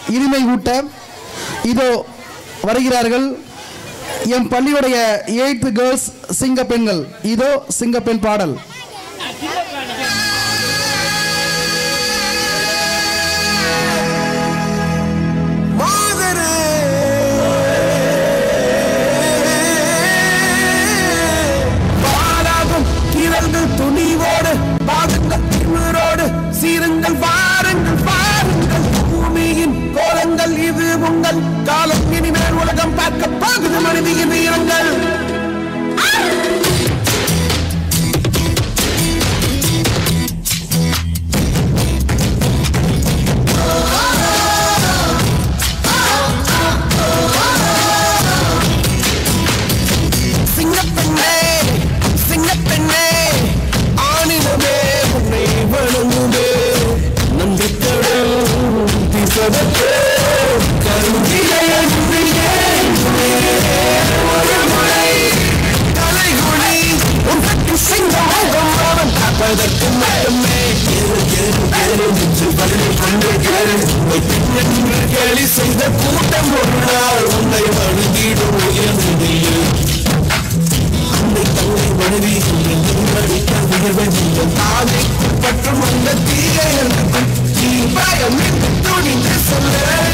இனிமை ஊட்ட இதோ வருகிறார்கள் எம் பள்ளியுடைய 8th கேர்ள்ஸ் சிங்க பெண்கள். இதோ சிங்கப்பெண் பாடல். துணிவோடு பாகங்கள் திமிரோடு சீருங்கள் வாருங்கள் பாருங்கள் பூமியின் கோலங்கள் இது உங்கள் காலம் இனிமேல் உலகம் பார்க்க போகுது மனிதியின் வீரங்கள். செய்த கூட்டம் ஒரு நாள் உன்னை வழுதிடும் தன்னை வழுதி தானே பற்றும் அந்த தீயை பயம் துணிந்து சொல்ல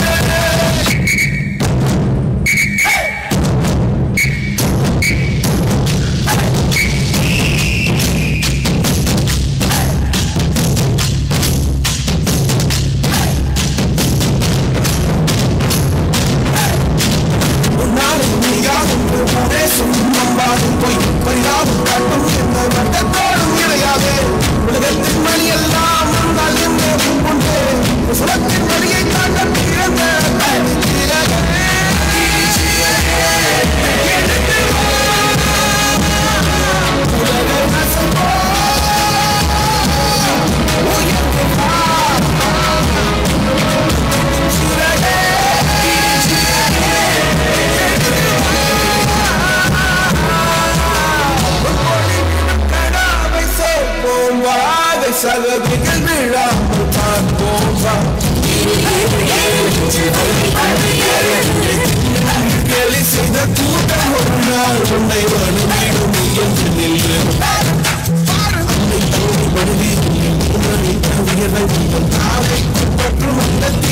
சகதிகள் விழாமல் பார்ப்போம் செய்த கூட்டம் ஒரு நாள் உன்னை வலுவிடும் என்று நில்லு மனிதர்கள் பற்றும் அந்த